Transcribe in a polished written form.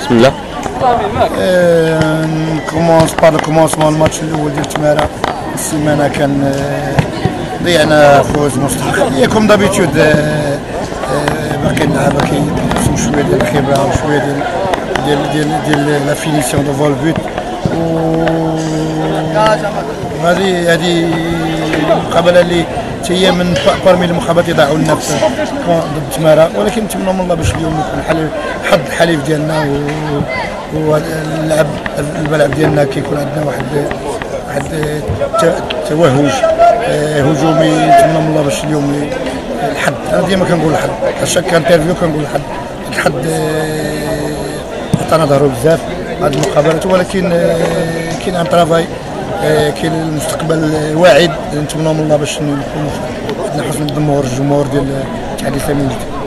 بسم الله. نكومونس بار الكومونسمون الماتش الاول ديال التماره السيمانه كان ضيعنا فوز مستحق كوم دابيتود. باقي اللعابه كيخصهم شويه ديال الخبره وشويه ديال لا فينيسيون دو فول بوت. هذه المقابله اللي هي من بارمي المقابلات اللي ضاعوا لنا ضد التماره، ولكن نتمنوا من الله باش اليوم يكون حظ الحليف ديالنا واللعب الملعب ديالنا كيكون عندنا واحد توهج هجومي. نتمنى من الله باش اليوم الحظ، انا ديما كنقول الحظ، شاك انترفيو كنقول الحظ عطانا ظهرو بزاف هاد المقابلات، ولكن كاين ان طرافاي، كاين المستقبل واعد. نتمنى من الله باش نكونوا عندنا حسن الجمهور ديال الاتحاد الاسلامي.